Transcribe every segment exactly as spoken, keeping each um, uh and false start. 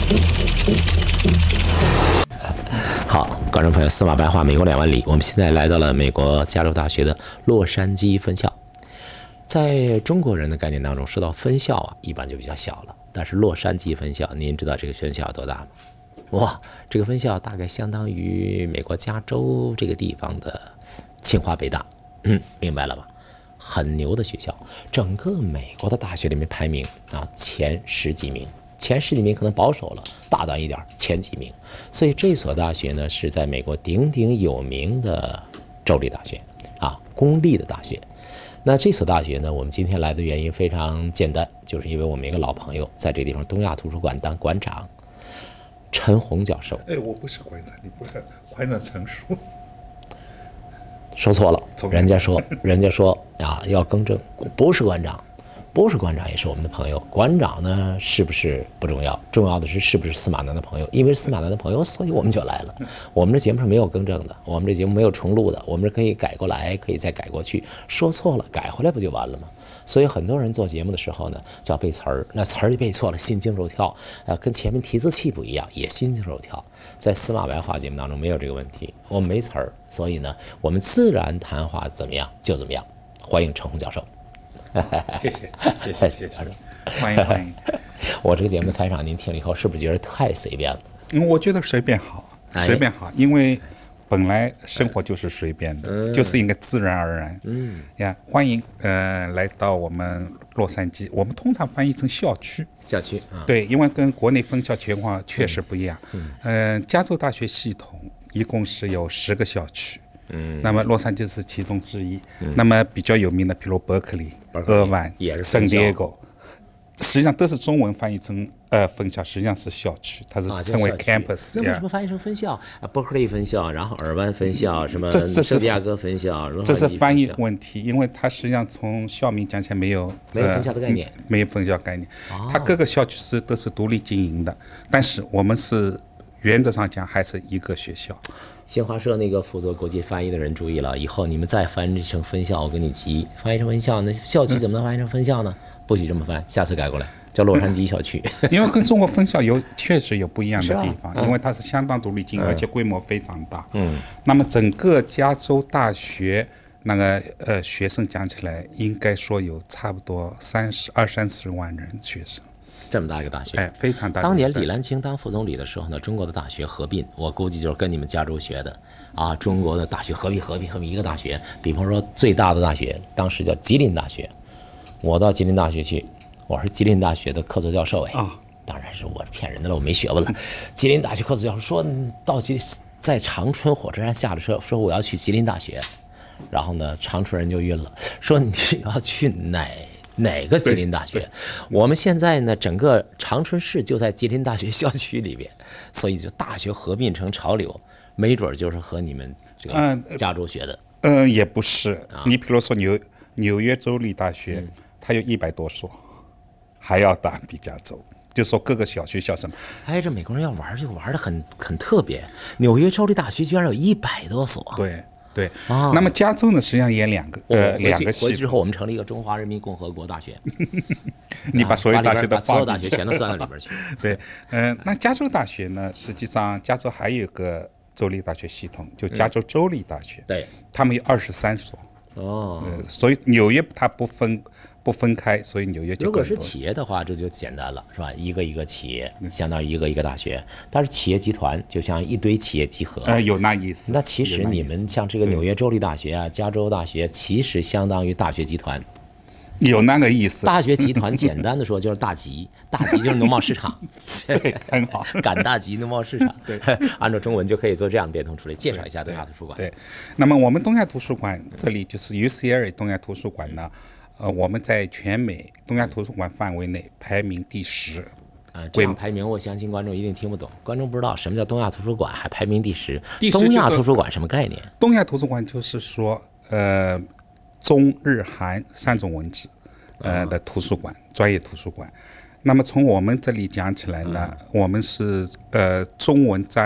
好，观众朋友，司马白话，美国两万里，我们现在来到了美国加州大学的洛杉矶分校。在中国人的概念当中，说到分校啊，一般就比较小了。但是洛杉矶分校，您知道这个分校有多大吗？哇，这个分校大概相当于美国加州这个地方的清华北大，嗯，明白了吧？很牛的学校，整个美国的大学里面排名啊前十几名。前十几名可能保守了，大胆一点，前几名。所以这所大学呢，是在美国鼎鼎有名的州立大学啊，公立的大学。那这所大学呢，我们今天来的原因非常简单，就是因为我们一个老朋友在这地方东亚图书馆当馆长，陈红教授。 哎，我不是馆长，你不是馆长陈述。 说错了，人家说，人家说啊，要更正，不是馆长。不是馆长也是我们的朋友，馆长呢是不是不重要，重要的是是不是司马南的朋友，因为司马南的朋友，所以我们就来了。我们这节目是没有更正的，我们这节目没有重录的，我们是可以改过来，可以再改过去，说错了改回来不就完了吗？所以很多人做节目的时候呢，就要背词儿，那词儿一背错了，心惊肉跳，呃，跟前面提字器不一样，也心惊肉跳。在司马白话节目当中没有这个问题，我们没词儿，所以呢，我们自然谈话怎么样就怎么样。欢迎陈红教授。 谢谢谢谢谢谢，欢迎欢迎。 我这个节目的开场您听了以后，是不是觉得太随便了？ 嗯，我觉得随便好，随便好，因为本来生活就是随便的，嗯、就是应该自然而然。嗯呀，欢迎呃来到我们洛杉矶，我们通常翻译成校区。 校区啊， 对，因为跟国内分校情况确实不一样。嗯，呃，加州大学系统一共是有十个校区。嗯，那么洛杉矶是其中之一。嗯、那么比较有名的，比如伯克利、厄万、圣地亚哥，实际上都是中文翻译成呃分校，实际上是校区，它是称为 campus。 那为什么翻译成分校啊？伯克利分校，然后尔湾分校，什么圣地亚哥分校， 这是翻译问题，因为它实际上从校名讲起来没有没有分校的概念， 呃、没有分校概念。哦、它各个校区是都是独立经营的，但是我们是原则上讲还是一个学校。 新华社那个负责国际翻译的人注意了，以后你们再翻译成分校，我跟你急。翻译成分校，那校区怎么能翻译成分校呢？不许这么翻，下次改过来叫洛杉矶校区。 因为跟中国分校有确实有不一样的地方，啊嗯、因为它是相当独立经营，而且规模非常大。嗯，那么整个加州大学那个呃学生讲起来，应该说有差不多三十二三十万人学生。 这么大一个大学， 哎，非常大。 当年李兰清当副总理的时候呢，中国的大学合并，我估计就是跟你们加州学的啊。中国的大学合并、合并、合并一个大学。比方说最大的大学，当时叫吉林大学，我到吉林大学去，我是吉林大学的客座教授哎。啊，当然是我是骗人的了，我没学问了。吉林大学客座教授说到吉林，在长春火车站下了车，说我要去吉林大学，然后呢，长春人就晕了，说你要去哪？哪个吉林大学？我们现在呢，整个长春市就在吉林大学校区里边，所以就大学合并成潮流，没准就是和你们这个加州学的。 嗯、呃，也不是。啊、你比如说纽纽约州立大学，嗯、它有一百多所，还要大比加州。就说各个小学校什么？ 哎，这美国人要玩就玩的很很特别。纽约州立大学居然有一百多所。 对。对，啊、那么加州呢，实际上也两个，呃，两个系。 回去之后，我们成立一个中华人民共和国大学。 你把所有大学都把所有大学全都算到里边去。 对，嗯、呃，那加州大学呢，实际上加州还有一个州立大学系统，就加州州立大学。嗯、对，他们有二十三所。哦、呃，所以纽约它不分。不分开，所以纽约就如果是企业的话，这就简单了，是吧？一个一个企业相当于一个一个大学，但是企业集团就像一堆企业集合， 呃，有那意思。 那其实你们像这个纽约州立大学啊、加州大学，其实相当于大学集团， 有那个意思。 大学集团简单的说就是大集，大集就是农贸市场， 很好， 赶大集农贸市场。对，按照中文就可以做这样变通出来。介绍一下东亚图书馆。 对，那么我们东亚图书馆这里就是 U C L A 东亚图书馆呢。呃，我们在全美东亚图书馆范围内排名第十。 啊，这样排名我相信观众一定听不懂，观众不知道什么叫东亚图书馆，还排名第十。东亚图书馆什么概念？ 东亚图书馆就是说，呃，中日韩三种文字，呃的图书馆，专业图书馆。那么从我们这里讲起来呢，嗯、我们是呃中文占百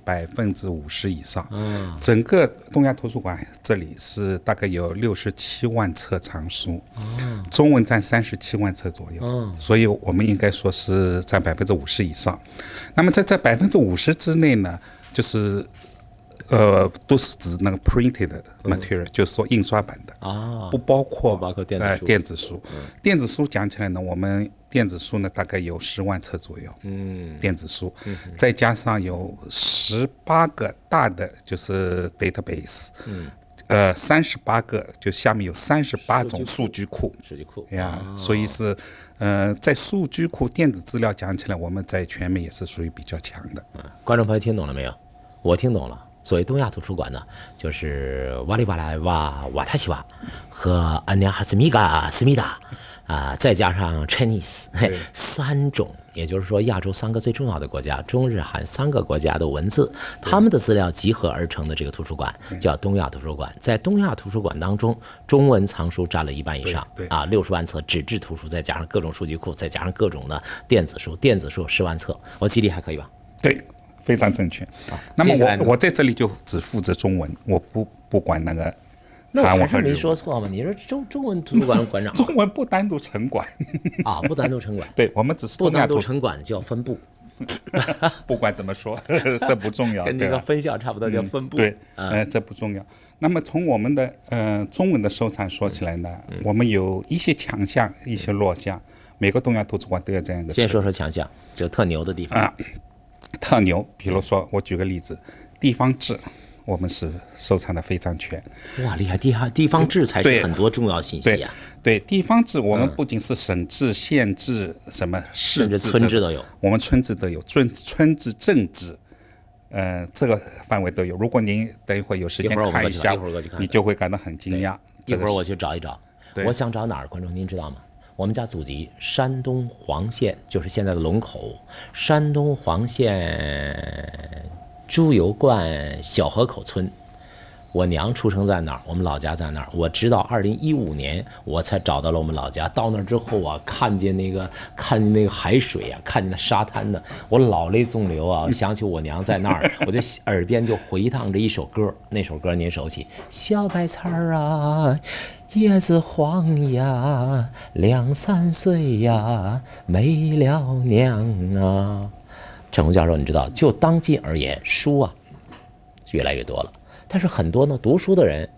百分之五十以上。嗯，整个东亚图书馆这里是大概有六十七万册藏书，哦，中文占三十七万册左右。嗯，所以我们应该说是占百分之五十以上。那么在这百分之五十之内呢，就是呃，都是指那个 printed material，、嗯、就是说印刷版的啊，不包括不包括电子书。 呃、电子书、嗯，电子书讲起来呢，我们电子书呢大概有十万册左右，嗯，电子书，嗯、再加上有十八个大的就是 database， 嗯，呃，三十八个就下面有三十八种数据库， 数据库呀，哦、所以是。呃，在数据库电子资料讲起来，我们在全美也是属于比较强的。 嗯，观众朋友听懂了没有？我听懂了。所谓东亚图书馆呢，就是瓦里瓦莱瓦瓦塔西瓦和安尼亚哈斯米嘎斯米达啊，再加上 Chinese 三种，也就是说亚洲三个最重要的国家，中日韩三个国家的文字，他们的资料集合而成的这个图书馆叫东亚图书馆。在东亚图书馆当中，中文藏书占了一半以上，啊，六十万册纸质图书，再加上各种数据库，再加上各种的电子书，电子书十万册，我记忆力还可以吧？ 对。非常正确。啊、那么我我在这里就只负责中文，我不不管那个韩文和日文。 没说错吗？你说中中文图书馆馆长， 中文不单独承管啊，不单独承管。 对，我们只是不单独承管叫分部。 不管怎么说，这不重要， 跟那个分校差不多叫分部。 嗯、对，呃，这不重要。那么从我们的呃中文的收藏说起来呢，嗯、我们有一些强项，一些弱项。每个东亚图书馆都有这样一个。 先说说强项，就特牛的地方。啊特牛，比如说，我举个例子，地方志，我们是收藏的非常全。 哇，厉害！地方地方志才是很多重要信息啊。 对，对地方志，我们不仅是省志、县志、什么市志、 村志都有， 我们村志都有，村村志、镇志，呃，这个范围都有。如果您等一会儿有时间看一下，你就会感到很惊讶。 一会儿我去找一找。我想找哪儿？观众您知道吗？我们家祖籍山东黄县，就是现在的龙口。山东黄县猪油灌小河口村，我娘出生在那儿，我们老家在那儿。我直到二零一五年，我才找到了我们老家。到那儿之后啊，看见那个看见那个海水啊，看见那沙滩的，我老泪纵流啊！想起我娘在那儿，我就耳边就回荡着一首歌，那首歌您熟悉，小白菜儿啊。叶子黄呀，两三岁呀，没了娘啊。陈红教授，你知道，就当今而言，书啊越来越多了，但是很多呢读书的人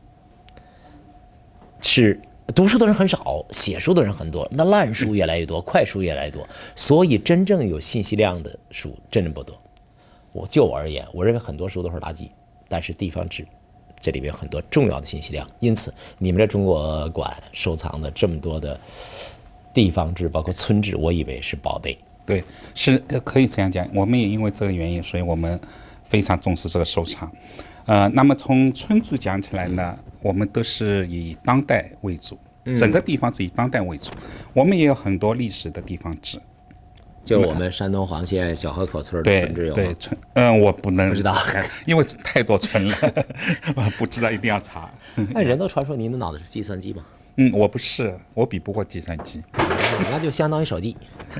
是读书的人很少，写书的人很多，那烂书越来越多，快书越来越多，所以真正有信息量的书真正不多。我就我而言，我认为很多书都是垃圾，但是地方志。这里面有很多重要的信息量，因此你们这中国馆收藏的这么多的地方志，包括村志，我以为是宝贝。 对，是可以这样讲。我们也因为这个原因，所以我们非常重视这个收藏。呃，那么从村志讲起来呢，我们都是以当代为主，整个地方是以当代为主。我们也有很多历史的地方志。 就是我们山东黄县小河口村的村志有吗？ 对，村，嗯，我不能不知道， 因为太多村了，不知道，一定要查。 那人都传说您的脑子是计算机吗？ 嗯，我不是，我比不过计算机， 那就相当于手机。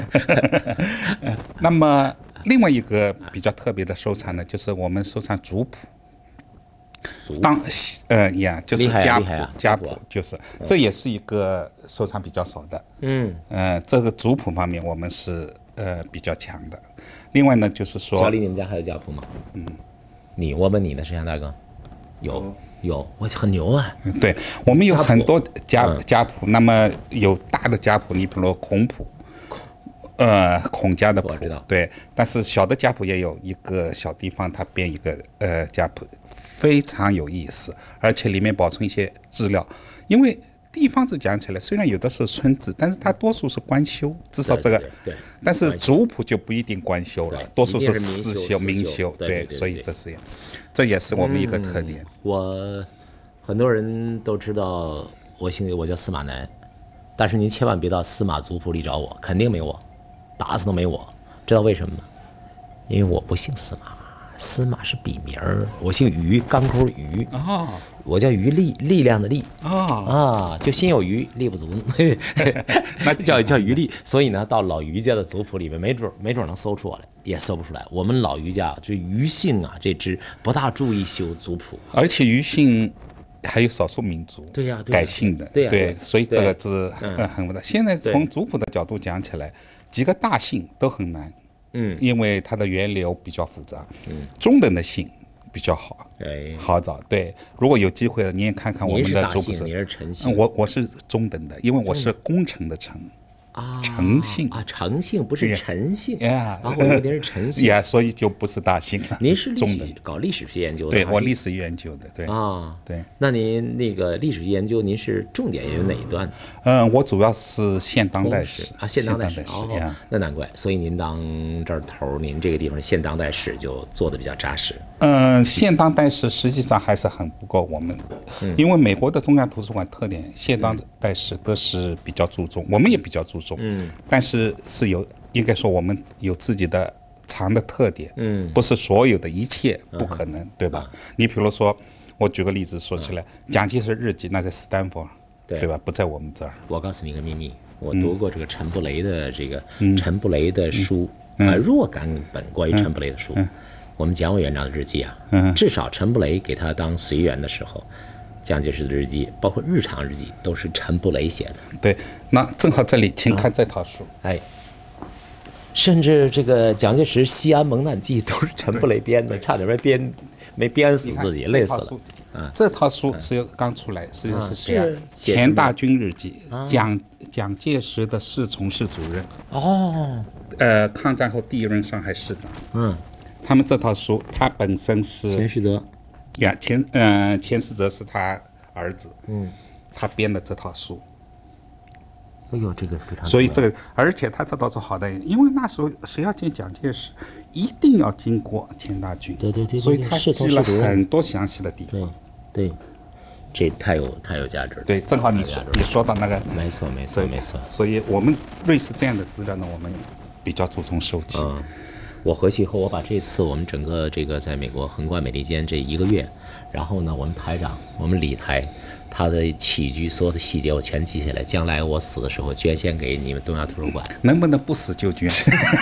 那么另外一个比较特别的收藏呢，就是我们收藏族谱。当呃呀，就是家谱， 啊、 家谱就是，这也是一个收藏比较少的。嗯，呃，这个族谱方面我们是呃比较强的。另外呢，就是说， 小李，你们家还有家谱吗？嗯，你我问你呢，石祥大哥，有有，我很牛啊。 对，我们有很多家家谱，家谱那么有大的家谱，你比如说孔谱。呃，孔家的谱，对，但是小的家谱也有一个小地方，它编一个呃家谱，非常有意思，而且里面保存一些资料。因为地方志讲起来，虽然有的是村志，但是它多数是官修，至少这个， 对，对对， 但是族谱就不一定官修了，多数是私修、民修， 对， 所以这是，这也是我们一个特点。 嗯、我很多人都知道我姓我叫司马南，但是您千万别到司马族谱里找我，肯定没我。打死都没我，知道为什么吗？因为我不姓司马， 司马是笔名儿，我姓于，钢口于。 哦， 我叫于力，力量的力。 哦啊，就心有余力不足，那叫叫于力。所以呢，到老于家的族谱里面，没准没准能搜出我来，也搜不出来。我们老于家这于姓啊，这支不大注意修族谱， 而且于姓还有少数民族对呀、对呀改姓的， 对呀对所以这个对字很很不大。现在从族谱的角度讲起来，几个大姓都很难， 嗯， 因为它的源流比较复杂，嗯，中等的姓比较好， 哎， 好找。对，如果有机会了，你也看看我们您是大的族谱姓，你是陈嗯姓我我是中等的，因为我是工程的程， 啊， 陈姓啊，陈姓不是陈姓， 呀啊，我以为您是陈姓。 呀，所以就不是大姓了。 您是历史中等， 搞历史学研究的， 对还是我历史研究的，对啊， 对。 那您那个历史学研究，您是重点研究哪一段？ 嗯，我主要是现当代史啊，现当代史史哦呀。， 那难怪，所以您当这儿头儿，您这个地方现当代史就做的比较扎实。 嗯，现当代史实际上还是很不够我们，因为美国的中央图书馆特点，现当代史都是比较注重，我们也比较注重，嗯，但是是有应该说我们有自己的藏的特点，嗯，不是所有的一切不可能，对吧？你比如说，我举个例子说起来，蒋介石日记那在斯坦福， 对对吧？不在我们这儿。 我告诉你一个秘密，我读过这个陈布雷的这个陈布雷的书啊，若干本关于陈布雷的书。我们蒋委员长的日记啊，至少陈布雷给他当随员的时候，蒋介石的日记，包括日常日记，都是陈布雷写的。 对，那正好这里，请看这套书。 哎，甚至这个蒋介石《西安蒙难记》都是陈布雷编的，差点没编没编死自己，累死了。 啊，这套书只有刚出来，实际上是谁啊是？写钱大钧日记，蒋蒋介石的侍从室主任， 哦， 呃，抗战后第一任上海市长。 嗯， 他们这套书，他本身是钱世泽， 呀，钱呃钱世泽是他儿子，嗯，他编的这套书， 哎呦，这个非常重要， 所以这个，而且他这套书好在，因为那时候谁要见蒋介石，一定要经过钱大钧， 对对对对所以他侍从记了室主任很多详细的地对方。 对，这太有太有价值了。 对，正好你说你说到那个， 没错没错没错。 所以我们瑞士这样的资料呢，我们比较注重收集。 嗯，我回去以后，我把这次我们整个这个在美国横贯美利坚这一个月，然后呢，我们台长，我们李台，他的起居所有的细节我全记下来，将来我死的时候捐献给你们东亚图书馆。 能不能不死就捐？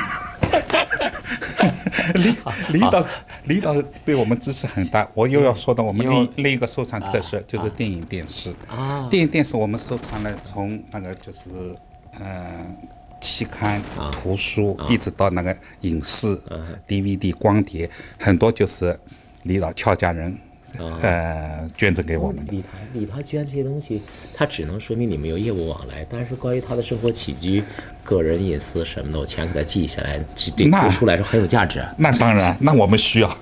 李李导，李导对我们支持很大。我又要说到我们另另一个收藏特色，就是电影电视。 啊， 电影电视我们收藏了从那个就是嗯期刊、图书，一直到那个影视、D V D、光碟，很多就是李导俏家人呃捐赠给我们的。 李台李台捐这些东西，它只能说明你们有业务往来，但是关于他的生活起居、个人隐私什么的，我全给他记下来，这对那读书来说很有价值。 那当然，那我们需要。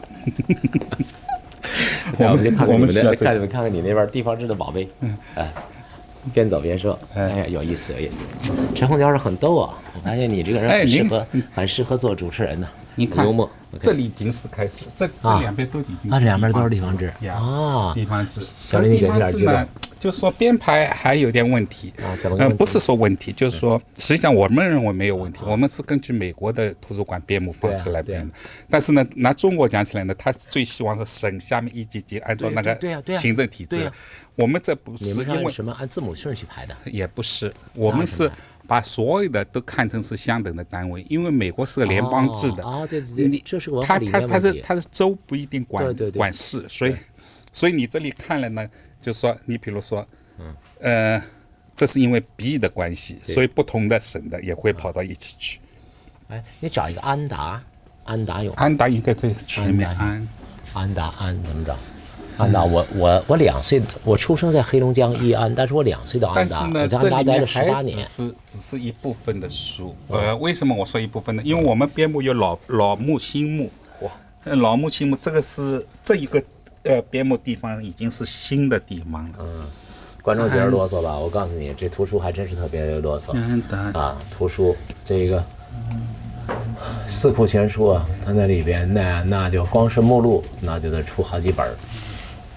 我们就看看我你们的， 们需要这个看你们看看你那边地方志的宝贝，哎，边走边说，哎呀，有意思有意思。陈红教授很逗啊，我发现你这个人哎您很适合，很适合做主持人呢， 你看幽默。 这里警史开始，这这两边都已经啊两边都是地方志呀啊地方志。 小林你给这点记录呢，就说编排还有点问题啊怎么个问题嗯，不是说问题，就是说，实际上我们认为没有问题，我们是根据美国的图书馆编目方式来编的。但是呢，拿中国讲起来呢，他最希望是省下面一级级按照那个对呀对呀行政体制对呀。 我们这不你是因为们是按什么按字母顺序排的？ 也不是，我们是把所有的都看成是相等的单位，因为美国是个联邦制的。 哦，对对对你， 这是个文化理他他他念问题。 是他是州不一定管对对对管市，所以所以你这里看了呢，就说你比如说，嗯呃，这是因为鼻翼的关系，所以不同的省的也会跑到一起去。 哎，你找一个安达，安达有吗安达应该在前面安达安， 安达安怎么找？安达，我我我两岁，我出生在黑龙江义安，但是我两岁到安达， 但是呢， 我在这里面安达待了十八还年只。是只是一部分的书。呃，为什么我说一部分呢？因为我们编目有老老目、新目。哇，老目、新目，这个是这一个呃编目地方已经是新的地方了。 嗯，观众觉得啰嗦吧？我告诉你，这图书还真是特别啰嗦安达啊！图书这个《四库全书》啊，它那里边那那就光是目录，那就得出好几本儿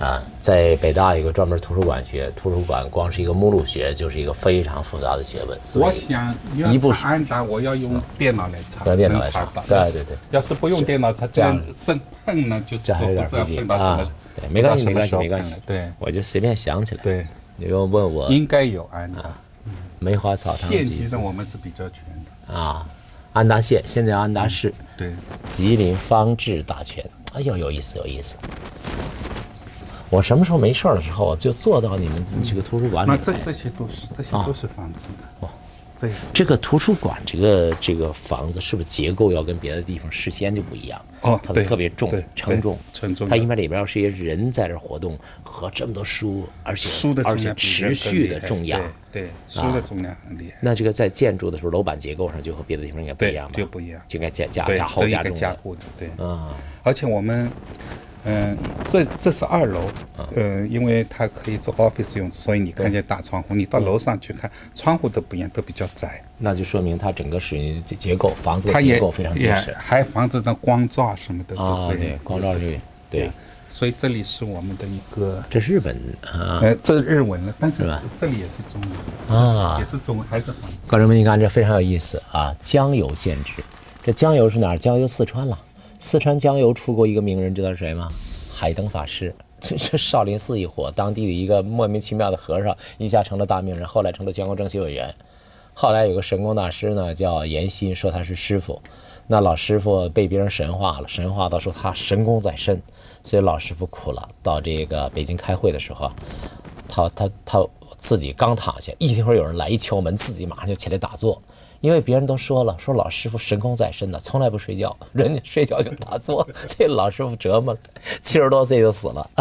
啊，在北大有个专门图书馆学，图书馆光是一个目录学就是一个非常复杂的学问。 我想要查安达，我要用电脑来查， 用电脑来查到。 对对对， 要是不用电脑，它这样生碰呢，就是说不知道碰到什么。 对，没关系，没关系，没关系。 对， 我就随便想起来。 对， 你又问我， 应该有安达。 梅花草堂县级的我们是比较全的啊，安达县现在安达市， 对， 吉林方志大全。哎呦，有意思，有意思。我什么时候没事儿的时候，就坐到你们这个图书馆里。 那这这些都是，这些都是房子的。哇，这这个图书馆这个这个房子是不是结构要跟别的地方事先就不一样？ 哦， 它特别重，称重， 称重。 它因为里边要是一些人在这活动，和这么多书，而且书的而且持续的重量， 对，书的重量很厉害。 那这个在建筑的时候，楼板结构上就和别的地方应该不一样吧？ 就不一样， 就应该加加加厚加重加固的，对啊。 而且我们。嗯，这这是二楼，嗯，因为它可以做 office 用，所以你看见大窗户，你到楼上去看，窗户都不一样，都比较窄。 那就说明它整个属于结构，房子的结构非常结实， 还防止的光照什么的啊，对，光照这个，对。 所以这里是我们的一个， 这日本啊， 呃，这日文了，但是这里也是中文啊，也是中文，还是房子。 观众们，你看这非常有意思啊，江油县制，这江油是哪儿？江油四川了。四川江油出过一个名人，知道是谁吗？海灯法师。这少林寺一伙，当地的一个莫名其妙的和尚，一下成了大名人，后来成了江油政协委员。后来有个神功大师呢，叫严新，说他是师傅。那老师傅被别人神化了，神化到说他神功在身，所以老师傅苦了。到这个北京开会的时候，他他他自己刚躺下，一会儿有人来一敲门，自己马上就起来打坐。因为别人都说了，说老师傅神功在身的，从来不睡觉，人家睡觉就打坐，这老师傅折磨了，七十多岁就死了。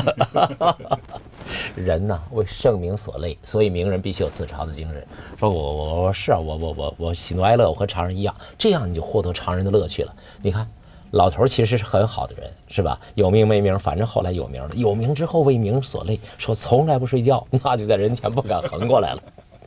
人呢为盛名所累，所以名人必须有自嘲的精神。说我我我是啊，我我我我喜怒哀乐，我和常人一样，这样你就获得常人的乐趣了。你看，老头其实是很好的人，是吧？有名没名，反正后来有名了，有名之后为名所累，说从来不睡觉，那就在人前不敢横过来了。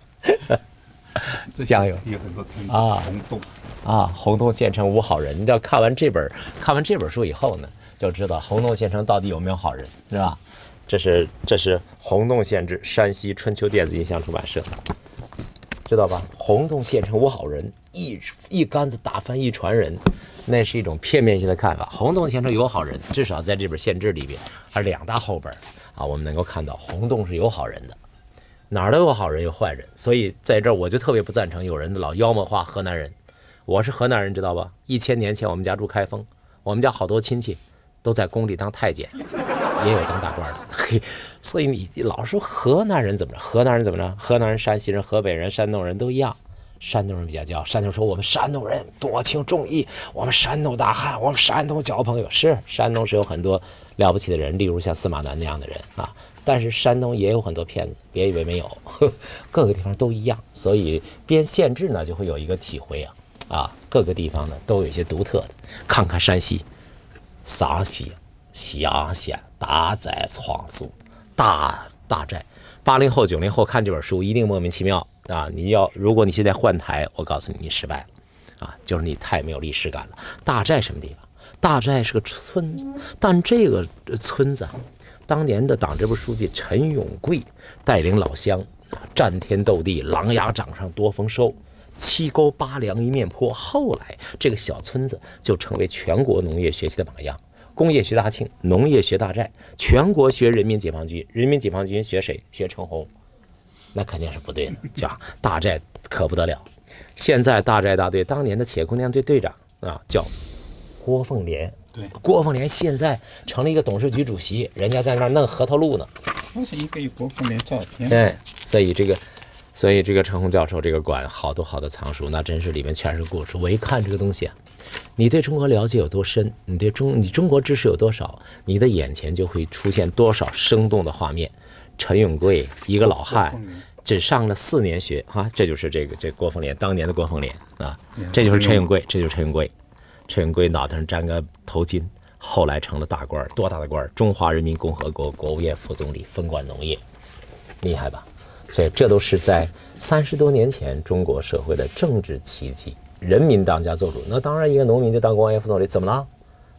江油有很多村啊，洪洞啊，洪洞县城无好人。你要看完这本看完这本书以后呢，就知道洪洞县城到底有没有好人，是吧？这是这是洪洞县志，山西春秋电子印象出版社，知道吧？洪洞县城无好人，一一竿子打翻一船人，那是一种片面性的看法。洪洞县城有好人，至少在这本县志里边，还是两大厚本啊，我们能够看到洪洞是有好人的。哪儿都有好人有坏人，所以在这儿我就特别不赞成有人老妖魔化河南人。我是河南人，知道吧？一千年前我们家住开封，我们家好多亲戚都在宫里当太监，也有当大官的。嘿，所以你老说河南人怎么着？河南人怎么着？河南人、山西人、河北人、山东人都一样。山东人比较骄傲，山东说我们山东人多情重义，我们山东大汉，我们山东交朋友。是，山东是有很多了不起的人，例如像司马南那样的人啊。但是山东也有很多骗子，别以为没有，呵各个地方都一样。所以编县志呢，就会有一个体会啊，啊，各个地方呢都有一些独特的。看看山西，陕西乡县大寨创制，大大寨。八零后、九零后看这本书一定莫名其妙啊！你要如果你现在换台，我告诉你，你失败了啊！就是你太没有历史感了。大寨什么地方？大寨是个村子，但这个村子。当年的党支部书记陈永贵带领老乡战天斗地，狼牙掌上多丰收，七沟八梁一面坡。后来这个小村子就成为全国农业学习的榜样。工业学大庆，农业学大寨，全国学人民解放军，人民解放军学谁？学陈洪，那肯定是不对的，是吧？大寨可不得了。现在大寨大队当年的铁姑娘队队长啊，叫郭凤莲。 对， 郭凤莲现在成了一个董事局主席，人家在那儿弄核桃露呢。 那是一个有郭凤莲照片。 对，所以这个，所以这个陈洪教授这个馆好多好多藏书，那真是里面全是故事。我一看这个东西啊，你对中国了解有多深，你对中你中国知识有多少，你的眼前就会出现多少生动的画面。陈永贵一个老汉，只上了四年学啊，这就是这个这郭凤莲当年的郭凤莲啊，这就是陈永贵，这就是陈永贵。陈永贵脑袋上粘个头巾，后来成了大官，多大的官？中华人民共和国国务院副总理，分管农业，厉害吧？所以这都是在三十多年前中国社会的政治奇迹，人民当家作主。那当然，一个农民就当国务院副总理，怎么了？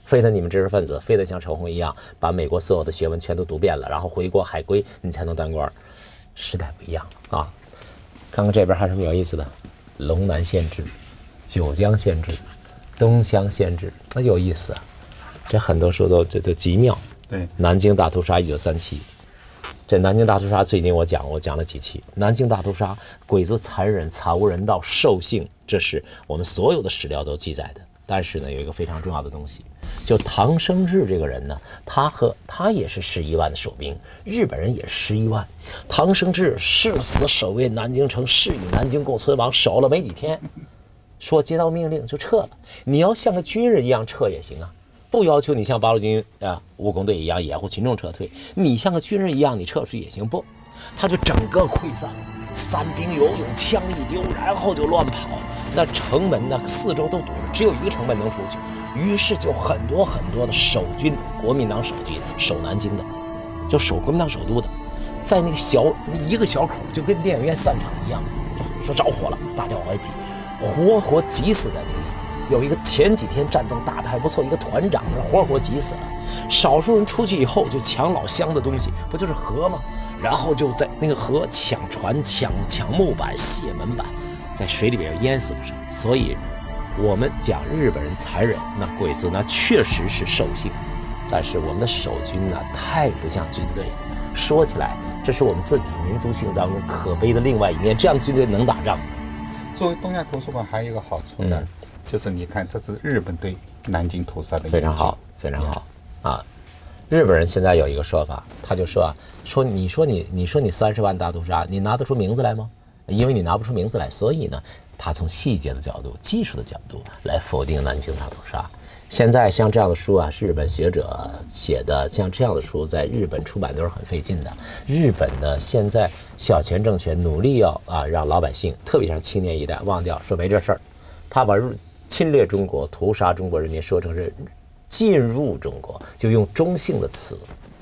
非得你们知识分子，非得像陈洪一样，把美国所有的学问全都读遍了，然后回国海归，你才能当官。时代不一样啊！看看这边还有什么有意思的？龙南县制、九江县制、东乡县制，那有意思啊！这很多书都这都极妙。 对， 南京大屠杀一九三七，这南京大屠杀最近我讲我讲了几期。南京大屠杀鬼子残忍、惨无人道、兽性，这是我们所有的史料都记载的。但是呢，有一个非常重要的东西，就唐生智这个人呢，他和他也是十一万的守兵，日本人也是十一万。唐生智誓死守卫南京城，誓与南京共存亡，守了没几天，说接到命令就撤了。你要像个军人一样撤也行啊，不要求你像八路军啊武工队一样掩护群众撤退，你像个军人一样你撤出去也行。不，他就整个溃散了，散兵游勇，枪一丢，然后就乱跑。那城门呢，四周都堵着，只有一个城门能出去。于是就很多很多的守军，国民党守军守南京的，就守国民党首都的，在那个小一个小口，就跟电影院散场一样，说着火了，大家往外挤，活活挤死在那个地方。有一个前几天战斗打得还不错，一个团长活活挤死了。少数人出去以后就抢老乡的东西，不就是河吗？然后就在那个河抢船、抢抢木板、卸门板，在水里边淹死不少。所以我们讲日本人残忍，那鬼子呢确实是兽性，但是我们的守军呢太不像军队了。说起来，这是我们自己民族性当中可悲的另外一面。这样军队能打仗吗？ 作为东亚图书馆，还有一个好处呢，嗯、就是你看，这是日本对南京屠杀的非常好，非常好啊。日本人现在有一个说法，他就说啊，说你说你你说你三十万大屠杀，你拿得出名字来吗？因为你拿不出名字来，所以呢，他从细节的角度、技术的角度来否定南京大屠杀。现在像这样的书啊，日本学者写的，像这样的书在日本出版都是很费劲的。日本的现在小泉政权努力要啊让老百姓，特别是青年一代忘掉说没这事儿，他把侵略中国、屠杀中国人民说成是进入中国，就用中性的词。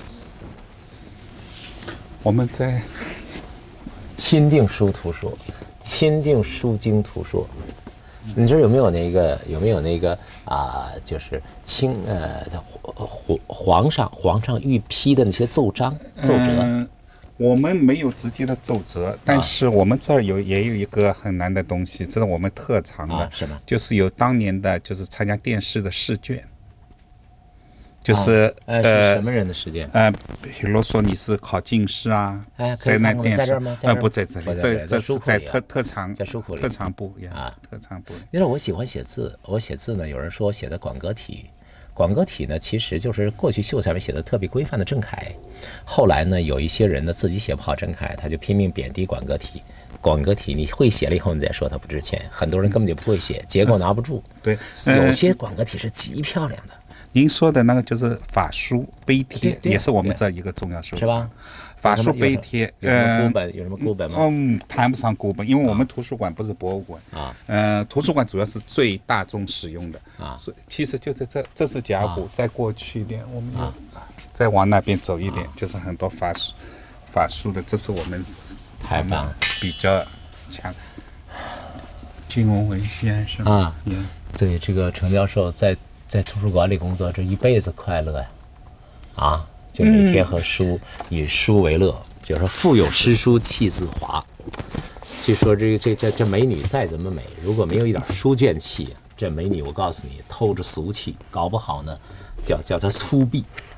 我们在钦定书图说，钦定书经图说。你知道有没有那个有没有那个啊、呃，就是清呃叫皇皇上皇上御批的那些奏章奏折、 嗯？我们没有直接的奏折，但是我们这儿有也有一个很难的东西，这是我们特长的， 啊、是吗？ 就是有当年的就是参加殿试的试卷。就是、 哦、呃是什么人的试卷？ 呃，比如说你是考进士啊， 哎， 在那电视吗？ 呃不在这里，这这是在特特长在书库里特长部呀啊， 特长部。 因为我喜欢写字，我写字呢，有人说我写的广格体，广格体呢其实就是过去秀才们写的特别规范的正楷，后来呢有一些人呢自己写不好正楷，他就拼命贬低广格体。广格体你会写了以后，你再说它不值钱，很多人根本就不会写，结构拿不住。 对， 有些广格体是极漂亮的。 您说的那个就是法书碑帖，也是我们这一个重要收藏， 是吧？ 法书碑帖， 有什么孤本？有什么孤本吗？ 嗯，谈不上孤本，因为我们图书馆不是博物馆啊。嗯，图书馆主要是最大众使用的啊，所以其实就在这，这是甲骨，再过去一点，我们再往那边走一点，就是很多法书、法书的，这是我们采访比较强。金文文先生啊，对，这个程教授在。在图书馆里工作，这一辈子快乐呀，啊，就每天和书、嗯、以书为乐，就是说腹有诗书气自华。据说这这这这美女再怎么美，如果没有一点书卷气，这美女我告诉你，透着俗气，搞不好呢，叫叫叫粗鄙。